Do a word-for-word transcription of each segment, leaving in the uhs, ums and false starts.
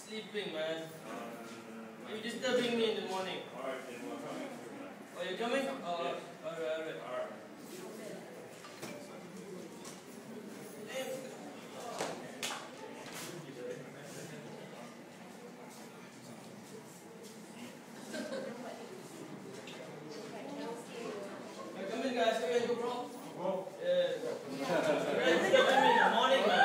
sleeping, man. You're disturbing me in the morning. Oh, you're coming? Oh, alright, alright. Come in, guys. Come in, go, bro. Yeah. You're disturbing me in the morning, man.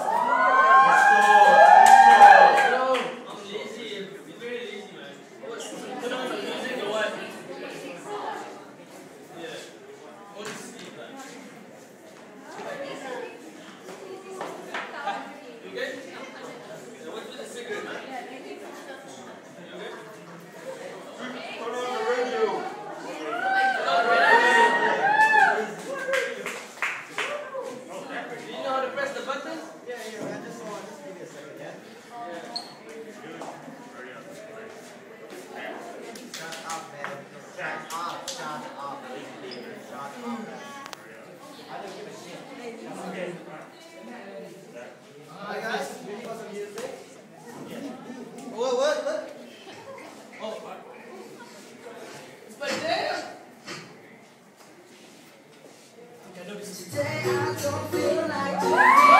I'm lazy. I'm very lazy, man. What's put on some music or what? Yeah. Want to sleep, man. You good? Yeah, what's with the cigarette, man? You good? Turn on the radio. Do you know how to press the buttons? Yeah, here, I just want just give me a second, yeah? Shut up, man. Shut up, shut up. Shut up. I don't give a shit. Hi guys, ready for some music? What, what, what? Oh, it's my day. Okay, no, this is Today I don't feel like doing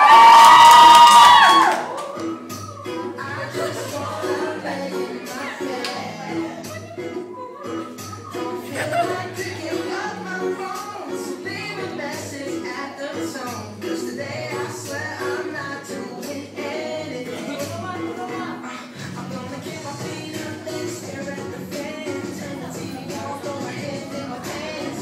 I just wanna lay in my bed. Don't feel like picking up my phone to leave a message at the tone. 'Cause today I swear I'm not doing anything. I'm gonna keep my feet up and stare at the fan. Turn the T V on, throw my head in my pants.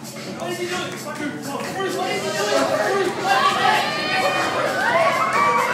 What is he doing? What is he doing?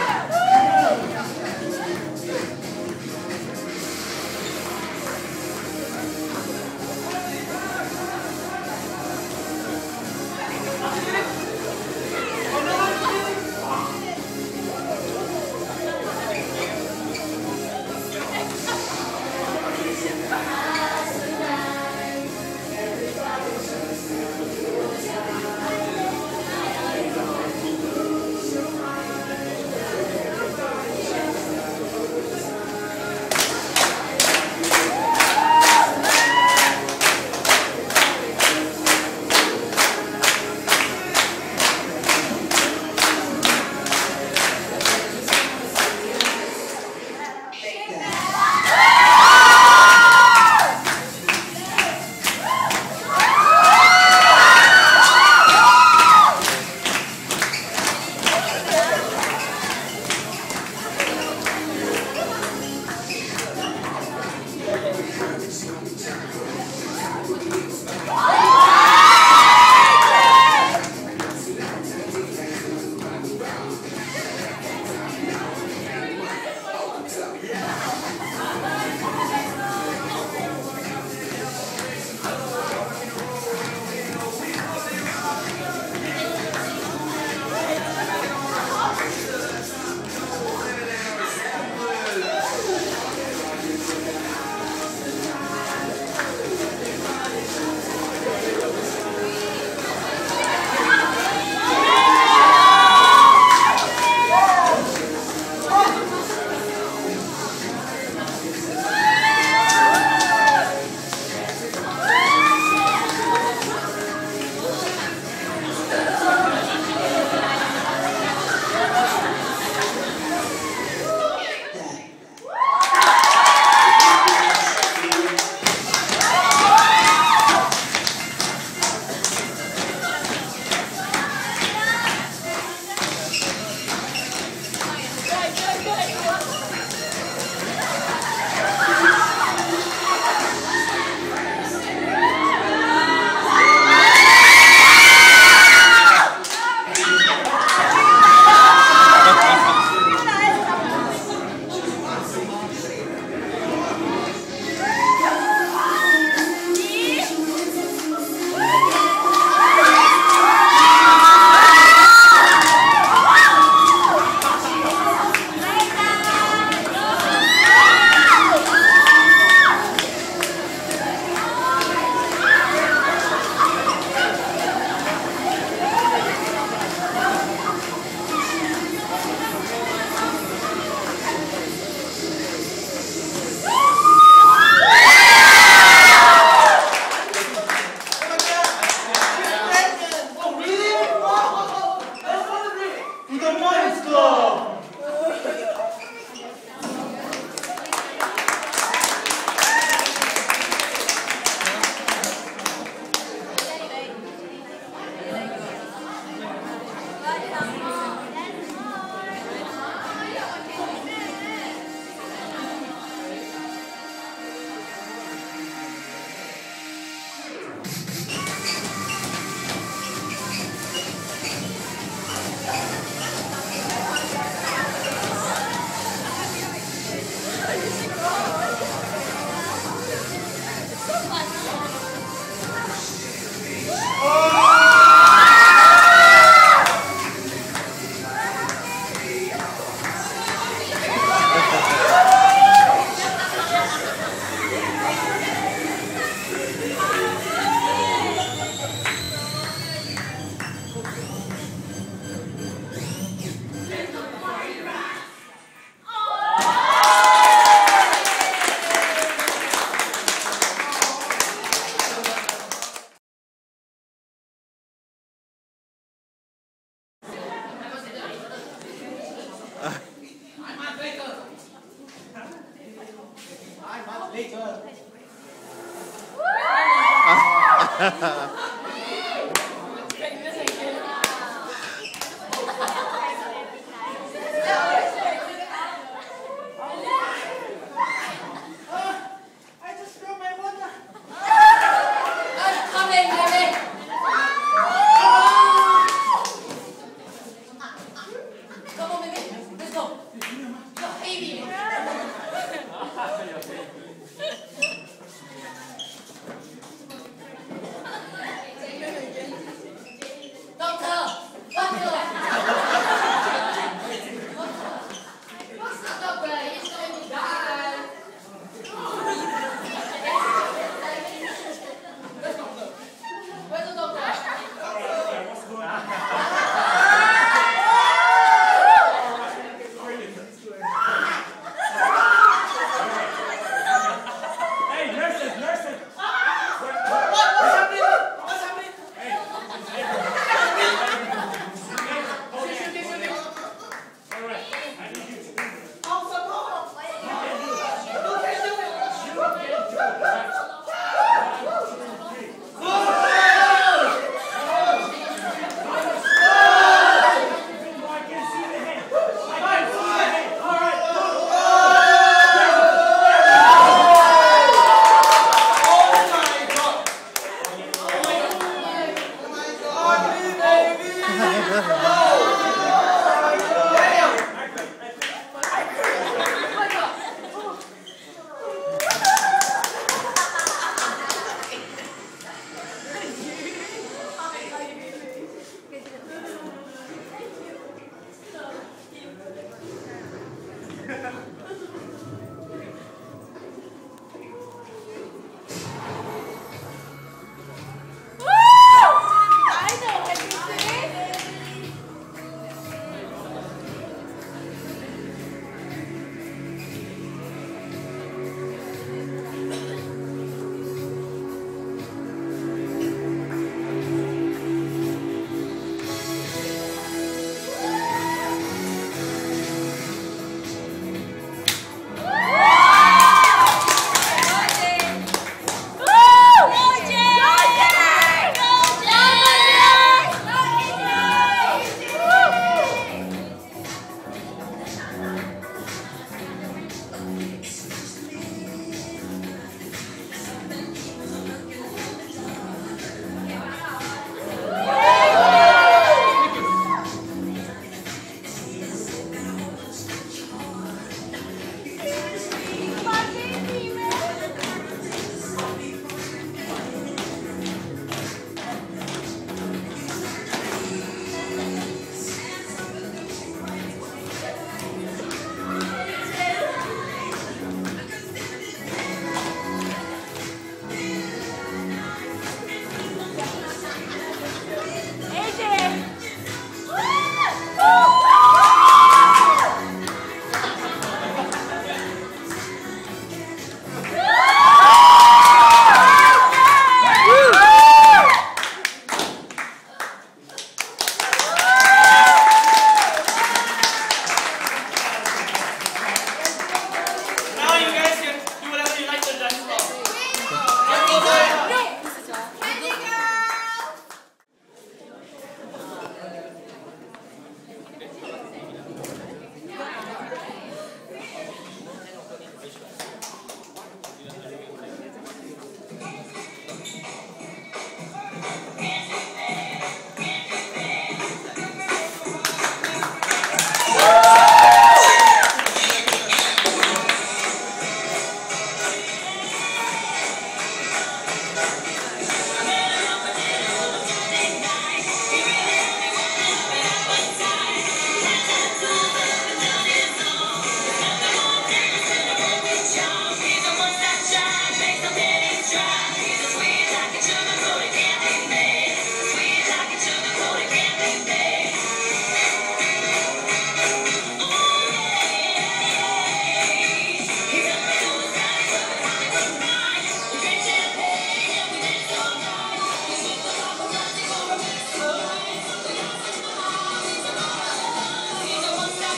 the Minds Club!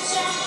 Shut